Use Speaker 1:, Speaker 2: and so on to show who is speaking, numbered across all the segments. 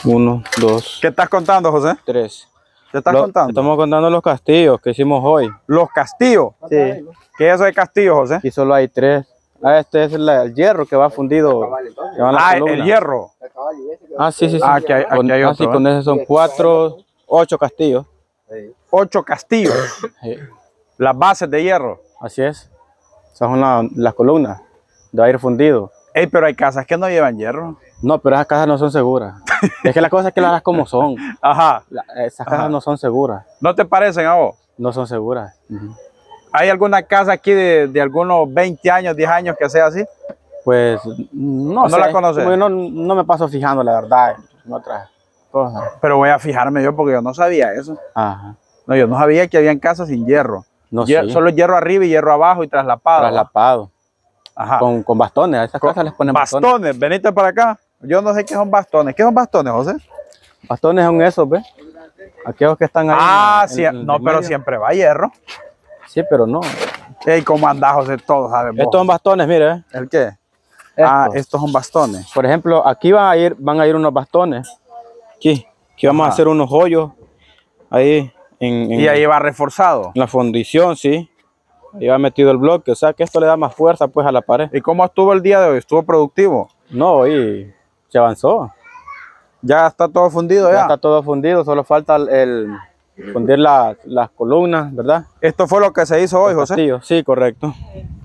Speaker 1: Uno, dos,
Speaker 2: ¿Qué estás contando, José?
Speaker 1: tres.
Speaker 2: ¿Qué estás contando?
Speaker 1: Estamos contando los castillos que hicimos hoy.
Speaker 2: Los castillos.
Speaker 1: Sí.
Speaker 2: ¿Qué es eso de castillo, José?
Speaker 1: Aquí solo hay tres. Ah, este es el hierro que va fundido. Que van las
Speaker 2: Ah,
Speaker 1: columnas.
Speaker 2: el hierro.
Speaker 1: Ah, sí, sí, sí.
Speaker 2: Ah, aquí hay otro,
Speaker 1: con ese son 8 castillos.
Speaker 2: 8 castillos.
Speaker 1: Sí.
Speaker 2: Las bases de hierro.
Speaker 1: Así es. Esas son las columnas de aire fundido.
Speaker 2: Ey, pero hay casas que no llevan hierro.
Speaker 1: No, pero esas casas no son seguras. Es que la cosa es que las hagas como son.
Speaker 2: Ajá.
Speaker 1: Esas casas no son seguras.
Speaker 2: ¿No te parecen a vos?
Speaker 1: No son seguras.
Speaker 2: ¿Hay alguna casa aquí de algunos 20 años, 10 años que sea así?
Speaker 1: Pues no sé.
Speaker 2: la conoces?
Speaker 1: Como yo no me paso fijando, la verdad, en otras cosas.
Speaker 2: Pero voy a fijarme yo porque yo no sabía eso.
Speaker 1: Ajá.
Speaker 2: No, yo no sabía que habían casas sin hierro.
Speaker 1: No sé.
Speaker 2: Solo hierro arriba y hierro abajo y traslapado.
Speaker 1: Traslapado.
Speaker 2: Ajá.
Speaker 1: Con bastones. A esas casas les ponen bastones.
Speaker 2: Bastones, venite para acá. Yo no sé qué son bastones. ¿Qué son bastones, José?
Speaker 1: Bastones son esos, ¿ves? Aquellos que están ahí.
Speaker 2: Ah, sí. No, pero siempre va hierro.
Speaker 1: Sí, pero no.
Speaker 2: Ey, ¿cómo andás, José? Todos saben.
Speaker 1: Estos son bastones, mire.
Speaker 2: ¿El qué?
Speaker 1: Estos.
Speaker 2: Ah, estos son bastones.
Speaker 1: Por ejemplo, aquí van a ir unos bastones. Aquí vamos a hacer unos hoyos. Ahí.
Speaker 2: Y ahí va reforzado.
Speaker 1: En la fundición, sí. Ahí va metido el bloque. O sea que esto le da más fuerza pues a la pared.
Speaker 2: ¿Y cómo estuvo el día de hoy? ¿Estuvo productivo?
Speaker 1: No, y se avanzó.
Speaker 2: Ya está todo fundido ya.
Speaker 1: Ya está todo fundido, solo falta fundir las columnas, ¿verdad?
Speaker 2: Esto fue lo que se hizo hoy, José.
Speaker 1: Castillo. Sí, correcto.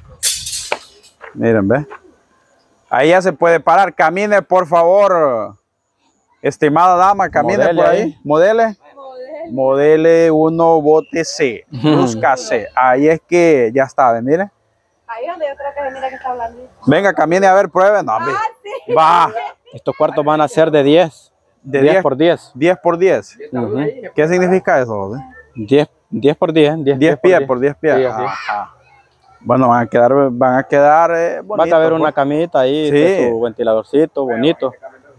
Speaker 2: Miren, ve. Ahí ya se puede parar. Camine, por favor. Estimada dama, camine
Speaker 1: Modele
Speaker 2: por ahí.
Speaker 1: ahí.
Speaker 2: Modele. Modele 1, bote C. Busca C. Ahí es que ya está, ¿ve? Mire.
Speaker 3: Ahí donde yo creo que se mira que está hablando.
Speaker 2: Venga, camine a ver, pruebe. No, hombre.
Speaker 3: Sí.
Speaker 2: Va.
Speaker 1: Estos cuartos van a ser de 10.
Speaker 2: De
Speaker 1: 10 por 10.
Speaker 2: 10 por 10.
Speaker 1: Ujú.
Speaker 2: ¿Qué significa eso, José?
Speaker 1: 10 por 10.
Speaker 2: 10 pies por 10 pies.
Speaker 1: Sí, así.
Speaker 2: Ajá. Bueno, van a quedar
Speaker 1: Va
Speaker 2: bonitos,
Speaker 1: a haber una
Speaker 2: pues.
Speaker 1: camita ahí,
Speaker 2: Sí.
Speaker 1: su ventiladorcito bonito.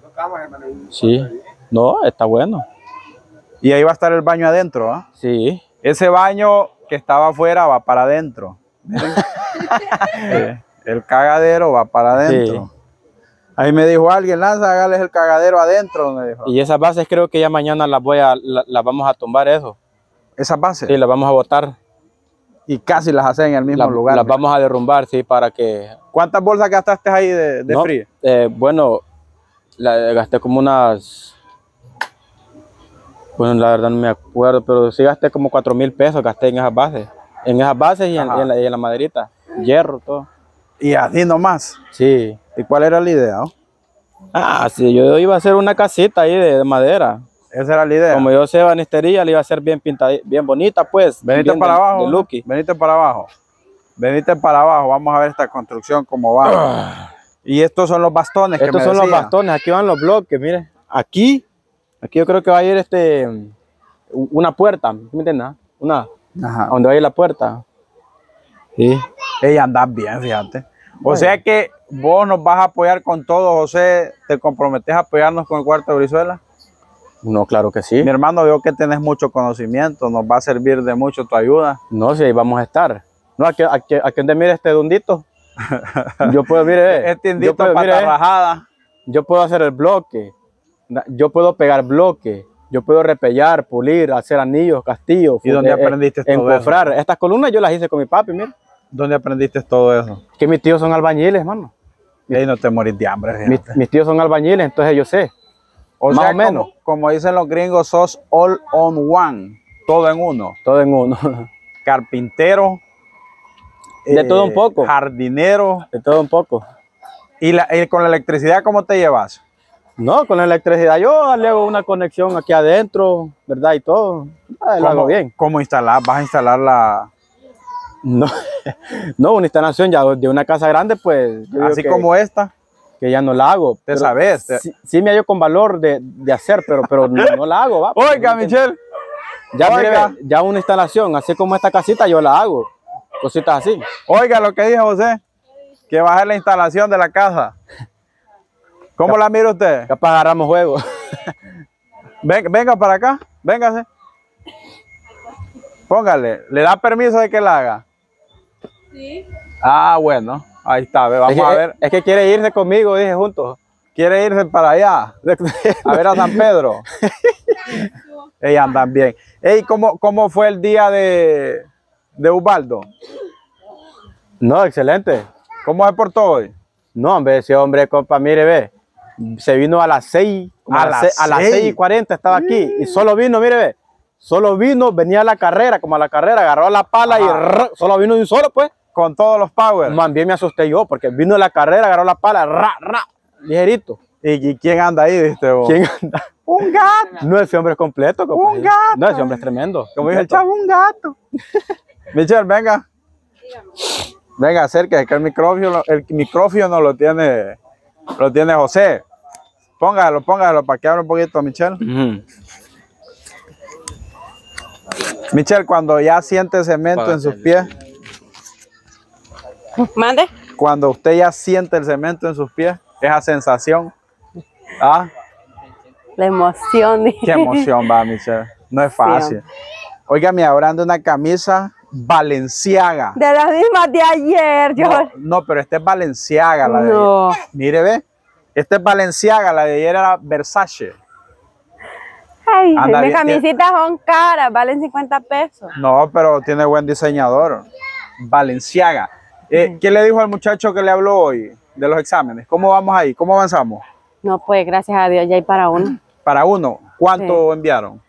Speaker 1: Sí. No, está bueno.
Speaker 2: Y ahí va a estar el baño adentro, ¿ah?
Speaker 1: Sí.
Speaker 2: Ese baño que estaba afuera va para adentro. Miren. El cagadero va para adentro.
Speaker 1: Sí.
Speaker 2: Ahí me dijo alguien, Lanza, hágales el cagadero adentro. Me dijo.
Speaker 1: Y esas bases creo que ya mañana las vamos a tumbar eso.
Speaker 2: ¿Esas bases?
Speaker 1: Sí, las vamos a botar.
Speaker 2: Y casi las hacen en el mismo lugar.
Speaker 1: Las vamos a derrumbar, sí, para que...
Speaker 2: ¿Cuántas bolsas gastaste ahí de
Speaker 1: No,
Speaker 2: frío?
Speaker 1: bueno, gasté como unas... Bueno, la verdad no me acuerdo, pero sí gasté como 4,000 pesos, gasté en esas bases. En esas bases y en la maderita. Hierro, todo.
Speaker 2: Y así nomás.
Speaker 1: Sí.
Speaker 2: ¿Y cuál era la idea? ¿No?
Speaker 1: Ah, sí, yo iba a hacer una casita ahí de madera.
Speaker 2: Esa era la idea.
Speaker 1: Como yo sé banistería, le iba a hacer bien pintada, bien bonita, pues.
Speaker 2: Venite
Speaker 1: bien
Speaker 2: para abajo.
Speaker 1: de Lucky.
Speaker 2: Venite para abajo. Venite para abajo. Vamos a ver esta construcción cómo va. Y estos son los bastones.
Speaker 1: Estos son los bastones. Aquí van los bloques, mire. Aquí yo creo que va a ir una puerta, ¿me entiendes?
Speaker 2: Ajá.
Speaker 1: Donde va a ir la puerta. Sí.
Speaker 2: Ella andás bien, fíjate. O sea que vos nos vas a apoyar con todo, José. ¿Te comprometes a apoyarnos con el cuarto de Brizuela?
Speaker 1: No, claro que sí.
Speaker 2: Mi hermano, veo que tenés mucho conocimiento. Nos va a servir de mucho tu ayuda.
Speaker 1: No, sí, ahí vamos a estar. No, aquí donde mire este dundito. Yo puedo, mire.
Speaker 2: Este indito pata rajada.
Speaker 1: Yo puedo hacer el bloque. Yo puedo pegar bloque. Yo puedo repellar, pulir, hacer anillos, castillos.
Speaker 2: ¿Y dónde aprendiste todo
Speaker 1: encofrar. Estas columnas yo las hice con mi papi, mire.
Speaker 2: ¿Dónde aprendiste todo eso?
Speaker 1: Que mis tíos son albañiles, hermano.
Speaker 2: Y ahí no te morís de hambre.
Speaker 1: Mis tíos son albañiles, entonces yo sé.
Speaker 2: O
Speaker 1: más
Speaker 2: sea,
Speaker 1: o menos.
Speaker 2: como dicen los gringos, sos all on one. Todo en uno.
Speaker 1: Todo en uno.
Speaker 2: Carpintero.
Speaker 1: De todo un poco.
Speaker 2: Jardinero.
Speaker 1: De todo un poco.
Speaker 2: ¿Y con la electricidad cómo te llevas?
Speaker 1: No, con la electricidad yo le hago una conexión aquí adentro, ¿verdad? Y todo. Lo hago bien.
Speaker 2: ¿Cómo instalar? ¿Vas a instalar la...?
Speaker 1: No, no, una instalación ya de una casa grande, pues.
Speaker 2: Así como esta.
Speaker 1: Que ya no la hago.
Speaker 2: ¿Te sabes?
Speaker 1: Sí me hallo con valor de hacer, pero no la hago, va.
Speaker 2: Oiga, Michelle.
Speaker 1: Ya, mire, ya una instalación, así como esta casita, yo la hago. Cositas así.
Speaker 2: Oiga lo que dijo José, que va a hacer la instalación de la casa. ¿Cómo la mira usted?
Speaker 1: Capaz agarramos juego.
Speaker 2: Venga para acá, véngase. Póngale, ¿le da permiso de que la haga?
Speaker 3: Sí.
Speaker 2: Ah, bueno, ahí está, vamos a ver.
Speaker 1: Es que quiere irse conmigo, dije, juntos.
Speaker 2: quiere irse para allá, a ver a San Pedro. Ellos andan bien. Ey, ¿cómo fue el día de Ubaldo?
Speaker 1: No, excelente.
Speaker 2: ¿Cómo se portó hoy?
Speaker 1: No, hombre, ese hombre, compa, mire, ve. Se vino a las 6,
Speaker 2: A las
Speaker 1: a las 6:40 estaba aquí. Y solo vino, mire, ve. Solo vino, venía a la carrera, como a la carrera, agarró la pala y solo vino de un solo, pues.
Speaker 2: Con todos los power.
Speaker 1: Más bien me asusté yo, porque vino a la carrera, agarró la pala, ligerito.
Speaker 2: ¿Y quién anda ahí, viste vos?
Speaker 1: ¿Quién anda?
Speaker 2: Un gato.
Speaker 1: No, ese hombre es completo, compa.
Speaker 2: Un gato.
Speaker 1: No, ese hombre es tremendo.
Speaker 2: Como dice el
Speaker 1: completo.
Speaker 2: chavo, un gato. Michelle, venga. Venga, acérquese, que el micrófono lo tiene José. Póngalo para que hable un poquito, Michelle.
Speaker 1: Ujú.
Speaker 2: Michelle, cuando ya siente cemento en sus pies,
Speaker 3: ¿Mande?
Speaker 2: cuando usted ya siente el cemento en sus pies, esa sensación, ¿ah?
Speaker 3: La emoción.
Speaker 2: Qué emoción va, Michelle. No es fácil. Óigame, ahora anda una camisa Balenciaga.
Speaker 3: De las mismas de ayer, yo.
Speaker 2: No, pero esta es Balenciaga, la de
Speaker 3: No.
Speaker 2: ayer. Mire, ve. Esta es Balenciaga, la de ayer era Versace.
Speaker 3: Ay,
Speaker 2: Anda
Speaker 3: mis
Speaker 2: bien,
Speaker 3: camisitas son caras, valen 50 pesos.
Speaker 2: No, pero tiene buen diseñador. Balenciaga. ¿Qué le dijo al muchacho que le habló hoy de los exámenes? ¿Cómo vamos ahí? ¿Cómo avanzamos?
Speaker 3: No, pues gracias a Dios, ya hay para uno.
Speaker 2: Para uno, ¿cuánto enviaron?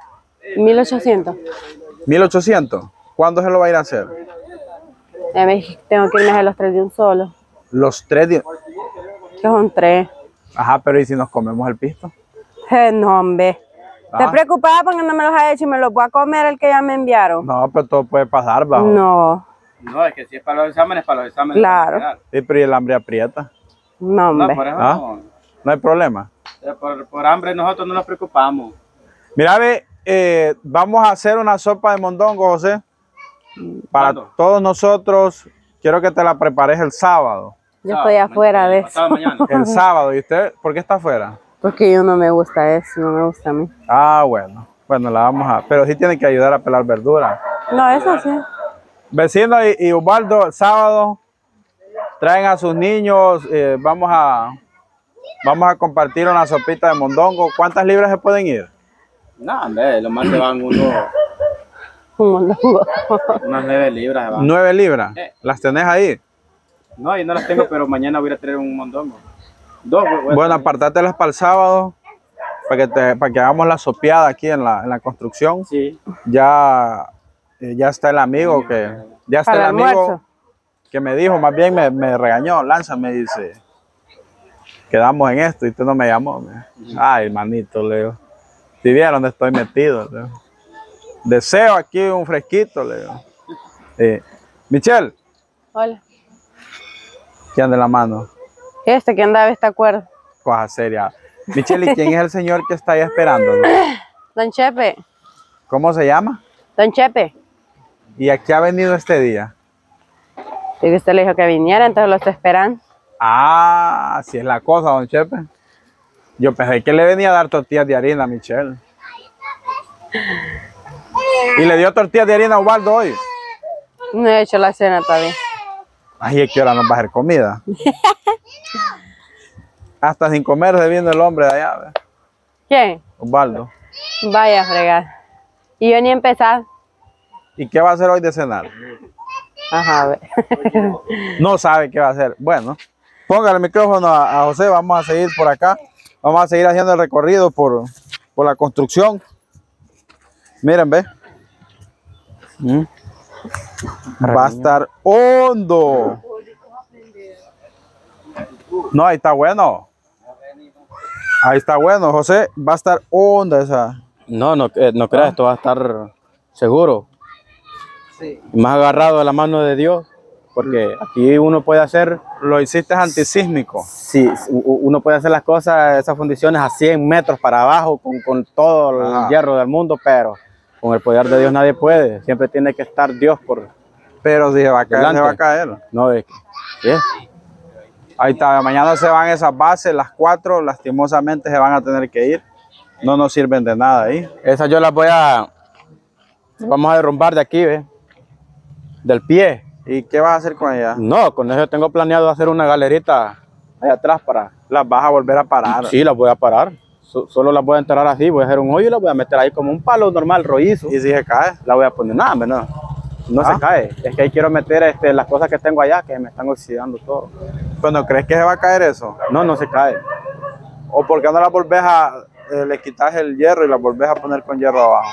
Speaker 3: 1800.
Speaker 2: 1800. ¿Cuándo se lo va a ir a hacer?
Speaker 3: Tengo que irme a los 3 de un solo.
Speaker 2: Los 3 días.
Speaker 3: Que son 3.
Speaker 2: Ajá, pero ¿y si nos comemos el pisto?
Speaker 3: No, hombre. ¿Te
Speaker 2: Ah.
Speaker 3: preocupaba porque no me los ha hecho y me los voy a comer el que ya me enviaron?
Speaker 2: No, pero todo puede pasar, bajo.
Speaker 3: No,
Speaker 1: No, es que si es para los exámenes, para los exámenes.
Speaker 3: claro.
Speaker 2: Sí, pero ¿y el hambre aprieta?
Speaker 3: No, hombre.
Speaker 1: por eso
Speaker 2: ¿Ah? No hay problema.
Speaker 1: por hambre nosotros no nos preocupamos.
Speaker 2: Mira, ve, vamos a hacer una sopa de mondongo, José. Para
Speaker 1: ¿Cuándo?
Speaker 2: todos nosotros, quiero que te la prepares el sábado.
Speaker 3: Yo estoy afuera de eso.
Speaker 1: Mañana.
Speaker 2: El sábado, ¿y usted por qué está afuera?
Speaker 3: Porque yo no me gusta eso, no me gusta a mí.
Speaker 2: Ah, bueno. Bueno, la vamos a... Pero sí tiene que ayudar a pelar verdura.
Speaker 3: No, eso sí.
Speaker 2: Vecino y Ubaldo, el sábado, traen a sus niños, vamos a compartir una sopita de mondongo. ¿Cuántas libras se pueden ir?
Speaker 1: No, hombre, lo más se van
Speaker 3: Un mondongo.
Speaker 1: unas 9 libras. Se van.
Speaker 2: 9 libras. ¿Las tenés ahí?
Speaker 1: No, yo no las tengo, pero mañana voy a traer un mondongo. 2,
Speaker 2: Bueno, apartátela para el sábado, para que hagamos la sopeada aquí en la construcción.
Speaker 1: Sí.
Speaker 2: Ya está el amigo ya está
Speaker 3: Para
Speaker 2: el
Speaker 3: el
Speaker 2: amigo
Speaker 3: almuerzo.
Speaker 2: que me dijo, más bien me regañó, Lanza me dice, quedamos en esto y usted no me llamó. Ay, manito, Leo. Si vieron dónde estoy metido, Leo. Deseo aquí un fresquito, Leo. Michelle,
Speaker 3: Hola.
Speaker 2: ¿quién anda en la mano?
Speaker 3: Este que andaba esta cuerda.
Speaker 2: Cosa seria. Michelle, ¿y quién es el señor que está ahí esperando?
Speaker 3: Don Chepe.
Speaker 2: ¿Cómo se llama?
Speaker 3: Don Chepe.
Speaker 2: ¿Y a qué ha venido este día?
Speaker 3: Y que usted le dijo que viniera, entonces lo estoy esperando.
Speaker 2: Ah, así es la cosa, don Chepe. Yo pensé que le venía a dar tortillas de harina a Michelle. ¿Y le dio tortillas de harina a Ubaldo hoy?
Speaker 3: No he hecho la cena todavía.
Speaker 2: Ay, ¿a qué hora nos va a hacer comida? Hasta sin comer se viene el hombre de allá, ¿ve?
Speaker 3: ¿Quién?
Speaker 2: Ubaldo.
Speaker 3: Vaya a fregar. Y yo ni he empezado.
Speaker 2: ¿Y qué va a hacer hoy de cenar?
Speaker 3: Ajá, a ver.
Speaker 2: No sabe qué va a hacer. Bueno, póngale el micrófono a José, vamos a seguir por acá. Vamos a seguir haciendo el recorrido por la construcción. Miren, ve. Va a estar hondo. No, ahí está bueno. Ahí está bueno, José. Va a estar honda esa.
Speaker 1: No creas, esto va a estar seguro. Sí. Más agarrado de la mano de Dios, porque aquí uno puede hacer...
Speaker 2: Lo hiciste antisísmico.
Speaker 1: Sí, uno puede hacer las cosas, esas fundiciones a 100 metros para abajo, con todo el hierro del mundo, pero con el poder de Dios nadie puede. Siempre tiene que estar Dios por...
Speaker 2: Pero si se va a caer,
Speaker 1: delante.
Speaker 2: se va a caer.
Speaker 1: No, es que... ¿sí?
Speaker 2: Ahí está, mañana se van esas bases, las 4, lastimosamente se van a tener que ir. No nos sirven de nada ahí.
Speaker 1: Esas yo las vamos a derrumbar de aquí, ¿ves? Del pie.
Speaker 2: ¿Y qué vas a hacer con ella?
Speaker 1: No, con eso tengo planeado hacer una galerita allá atrás para
Speaker 2: Las vas a volver a parar.
Speaker 1: Sí, las voy a parar. Solo las voy a enterrar así, voy a hacer un hoyo y las voy a meter ahí como un palo normal, rollizo.
Speaker 2: ¿Y si se cae?
Speaker 1: La voy a poner, nada, no se cae. Es que ahí quiero meter las cosas que tengo allá, que me están oxidando todo.
Speaker 2: ¿Pero no crees que se va a caer eso?
Speaker 1: No se cae.
Speaker 2: ¿O por qué no la volvés le quitas el hierro y la volvés a poner con hierro abajo?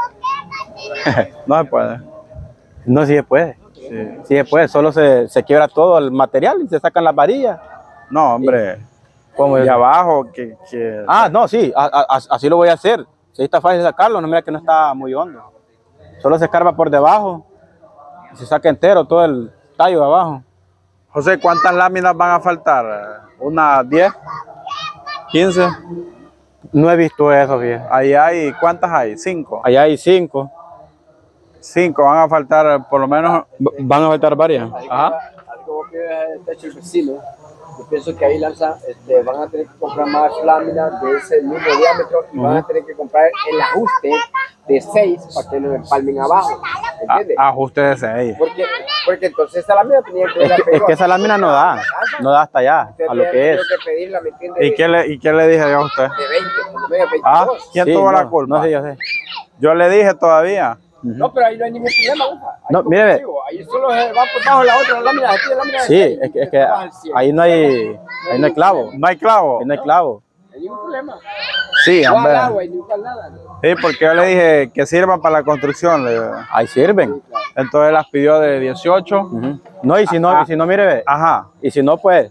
Speaker 2: No se puede.
Speaker 1: No, sí se puede. Sí se puede, solo se quiebra todo el material y se sacan las varillas.
Speaker 2: No, hombre.
Speaker 1: ¿Cómo?
Speaker 2: Y abajo,
Speaker 1: Ah, no, sí, así lo voy a hacer. Si está fácil sacarlo, no, mira que no está muy hondo. Solo se escarba por debajo y se saca entero todo el tallo de abajo.
Speaker 2: José, ¿cuántas láminas van a faltar? ¿Unas 10? ¿15?
Speaker 1: No he visto eso, bien.
Speaker 2: Ahí hay, ¿cuántas hay? 5.
Speaker 1: Allá hay 5.
Speaker 2: 5, van a faltar por lo menos.
Speaker 1: Van a faltar varias.
Speaker 2: Ajá.
Speaker 4: Algo que el techo del vecino. Yo pienso que ahí van a tener que comprar más láminas de ese mismo diámetro y van a tener que comprar el ajuste de 6 para que no empalmen abajo. ¿Entiendes?
Speaker 2: Ajuste de 6.
Speaker 4: Porque entonces esa lámina tenía que
Speaker 1: Es que esa lámina no da hasta allá, a lo que es.
Speaker 4: Que pedirla, ¿me entiendes?
Speaker 2: ¿Y qué le dije yo a usted?
Speaker 4: De 20, por lo menos 22.
Speaker 2: Ah, ¿quién
Speaker 1: Sí,
Speaker 2: tuvo la
Speaker 1: no,
Speaker 2: culpa?
Speaker 1: No sé, yo sé.
Speaker 2: Yo le dije todavía.
Speaker 4: No, pero ahí no hay ningún problema.
Speaker 1: No, mire.
Speaker 4: Ahí solo se va por bajo la otra lámina. Aquí la lámina
Speaker 1: Sí, es que ahí no hay clavo.
Speaker 2: ¿No hay clavo?
Speaker 1: Ahí no hay clavo.
Speaker 4: No hay ningún problema.
Speaker 2: Sí,
Speaker 4: No al
Speaker 2: hombre.
Speaker 4: agua y nunca al nada.
Speaker 2: Sí, porque yo le dije que sirvan para la construcción. Le digo.
Speaker 1: Ahí sirven.
Speaker 2: Entonces las pidió de 18.
Speaker 1: No, y si no, mire, ve.
Speaker 2: Ajá.
Speaker 1: Y si no, pues,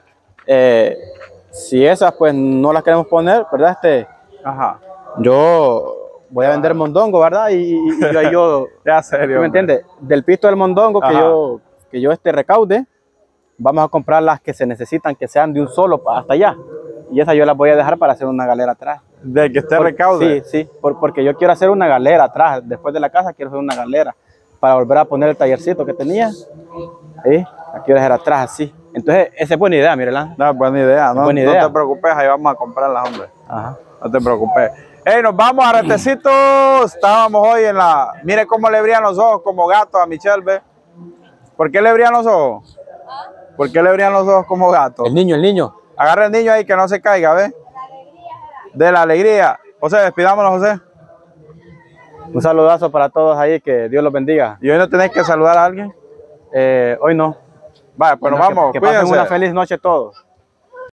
Speaker 1: si esas, pues, no las queremos poner, ¿verdad?
Speaker 2: Ajá.
Speaker 1: Yo voy a vender mondongo, ¿verdad? Y yo
Speaker 2: Ya serio.
Speaker 1: ¿tú me entiendes? Del pisto del mondongo
Speaker 2: Ajá.
Speaker 1: que yo recaude, vamos a comprar las que se necesitan, que sean de un solo hasta allá. Y esas yo las voy a dejar para hacer una galera atrás.
Speaker 2: Del que esté recaude.
Speaker 1: Sí, porque yo quiero hacer una galera atrás. Después de la casa quiero hacer una galera para volver a poner el tallercito que tenía. ¿Sí? La quiero dejar atrás así. Entonces, esa es buena idea, Mirelán.
Speaker 2: No, buena idea. No,
Speaker 1: Buena idea.
Speaker 2: No te preocupes, ahí vamos a comprarlas, hombre.
Speaker 1: Ajá.
Speaker 2: No te preocupes. Hey, nos vamos a Retecitos. Estábamos hoy en la... Mire cómo le brillan los ojos como gato a Michelle, ¿ve? ¿Por qué le brillan los ojos? ¿Por qué le brillan los ojos como gato?
Speaker 1: El niño.
Speaker 2: Agarra el niño ahí que no se caiga, ¿ve? De la alegría. José, despidámonos, José.
Speaker 1: Un saludazo para todos ahí, que Dios los bendiga.
Speaker 2: ¿Y hoy no tenés que saludar a alguien?
Speaker 1: Hoy no.
Speaker 2: Vale, pues nos vamos.
Speaker 1: Que pasen
Speaker 2: Cuídense.
Speaker 1: una feliz noche todos.